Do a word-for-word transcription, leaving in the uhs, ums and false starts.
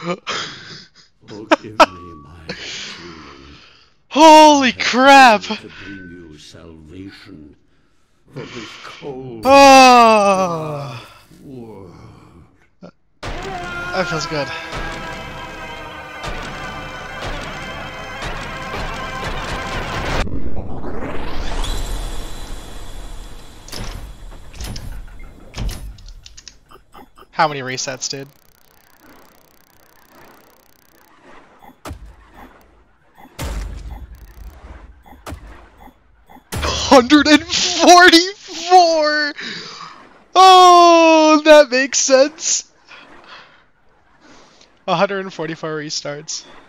Forgive me, my children. Holy crap! To bring you salvation for this cold, Oh, world. that feels good. How many resets, dude? one hundred forty-four! Oh, that makes sense. one hundred forty-four restarts.